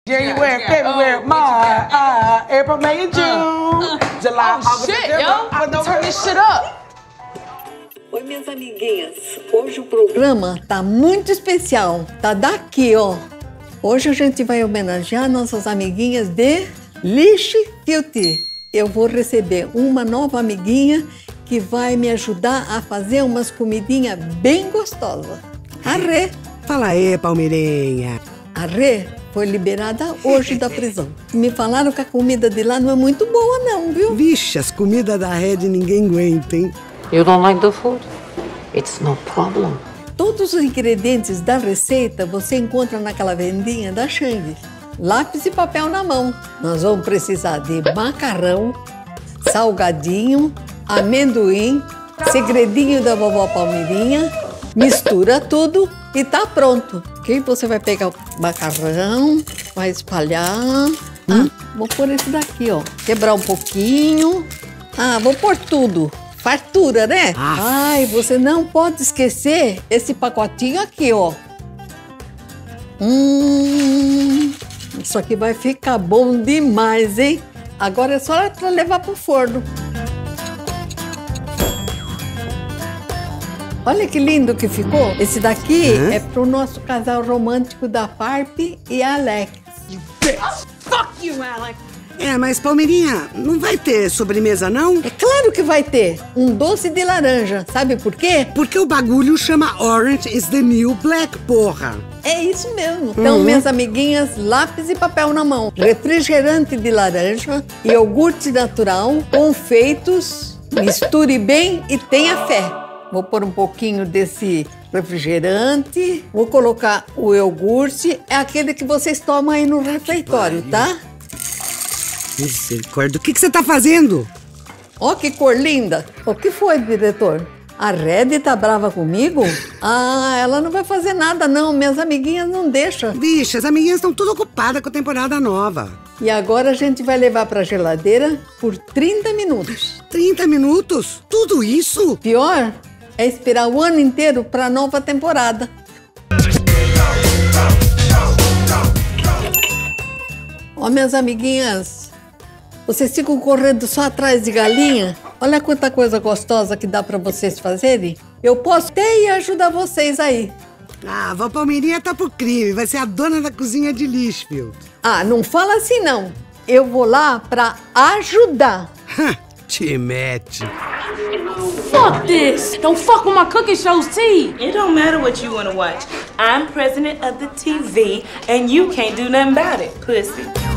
January, February, March, April, May, and June. July, August, Shit, September, yo. I can turn this shit up. Oi, minhas amiguinhas. Hoje o programa Tá muito especial. Tá daqui, ó. Hoje a gente vai homenagear nossas amiguinhas de Lichfield. Eu vou receber uma nova amiguinha que vai me ajudar a fazer umas comidinhas bem gostosas. A Rê. Fala aí, Palmeirinha. A Rê foi liberada hoje da prisão. Me falaram que a comida de lá não é muito boa não, viu? Vixe, as comidas da Red ninguém aguenta, hein? You don't like the food? It's no problem. Todos os ingredientes da receita você encontra naquela vendinha da Shang. Lápis e papel na mão. Nós vamos precisar de macarrão, salgadinho, amendoim, segredinho da vovó Palmeirinha. Mistura tudo e tá pronto. Ok? Você vai pegar o macarrão, vai espalhar. Vou pôr esse daqui, ó. Quebrar um pouquinho. Vou pôr tudo. Fartura, né? Ai, você não pode esquecer esse pacotinho aqui, ó. Isso aqui vai ficar bom demais, hein? Agora é só para levar pro forno. Olha que lindo que ficou. Esse daqui é pro nosso casal romântico da Farp e Alex. You bitch. Fuck you, Alex. Mas Palmeirinha, não vai ter sobremesa, não? É claro que vai ter um doce de laranja. Sabe por quê? Porque o bagulho chama Orange is the New Black, porra. É isso mesmo. Então, minhas amiguinhas, lápis e papel na mão. Refrigerante de laranja, iogurte natural, confeitos. Misture bem e tenha fé. Vou pôr um pouquinho desse refrigerante. Vou colocar o iogurte. É aquele que vocês tomam aí no refeitório, tá? Misericórdia, o que você tá fazendo? Ó, que cor linda. O que foi, diretor? A Red tá brava comigo? Ela não vai fazer nada não. Minhas amiguinhas não deixam. Vixe, as amiguinhas estão tudo ocupadas com a temporada nova. E agora a gente vai levar pra geladeira por 30 minutos. 30 minutos? Tudo isso? Pior é esperar o ano inteiro pra nova temporada. Ó, minhas amiguinhas, vocês ficam correndo só atrás de galinha? Olha quanta coisa gostosa que dá pra vocês fazerem. Eu posso até ir ajudar vocês aí. A vó Palmeirinha tá pro crime, vai ser a dona da cozinha de Lichfield. Não fala assim não. Eu vou lá pra ajudar. Te mete. Fuck this. Don't fuck with my cooking shows, T. It don't matter what you want to watch. I'm president of the TV, and you can't do nothing about it, pussy.